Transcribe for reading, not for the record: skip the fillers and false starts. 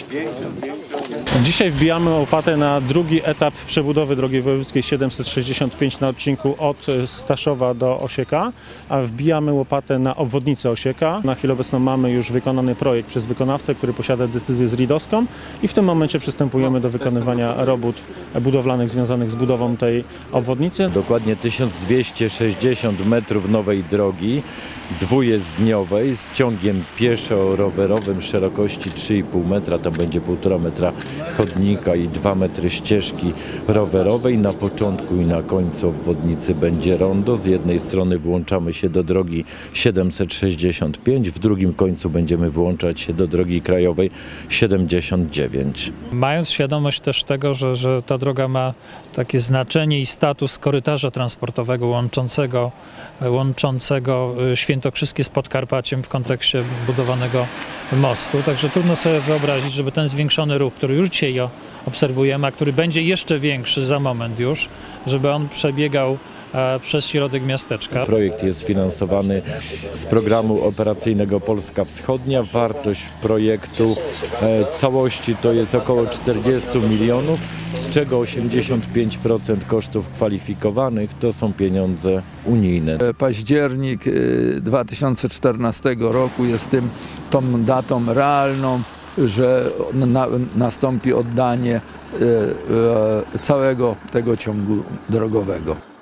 Dzisiaj wbijamy łopatę na drugi etap przebudowy drogi wojewódzkiej 765 na odcinku od Staszowa do Osieka, a wbijamy łopatę na obwodnicę Osieka. Na chwilę obecną mamy już wykonany projekt przez wykonawcę, który posiada decyzję zRIDowską i w tym momencie przystępujemy do wykonywania robót budowlanych związanych z budową tej obwodnicy. Dokładnie 1260 metrów nowej drogi dwujezdniowej z ciągiem pieszo-rowerowym szerokości 3,5 metra, tam będzie 1,5 metra chodnika i 2 metry ścieżki rowerowej. Na początku i na końcu obwodnicy będzie rondo. Z jednej strony włączamy się do drogi 765, w drugim końcu będziemy włączać się do drogi krajowej 79. Mając świadomość też tego, że ta droga ma takie znaczenie i status korytarza transportowego łączącego Świętokrzyskie z Podkarpaciem w kontekście budowanego mostu. Także trudno sobie wyobrazić, żeby ten zwiększony ruch, który już dzisiaj obserwujemy, a który będzie jeszcze większy za moment już, żeby on przebiegał przez środek miasteczka. Projekt jest finansowany z programu operacyjnego Polska Wschodnia. Wartość projektu całości to jest około 40 milionów, z czego 85% kosztów kwalifikowanych to są pieniądze unijne. Październik 2014 roku jest tą datą realną, że nastąpi oddanie całego tego ciągu drogowego.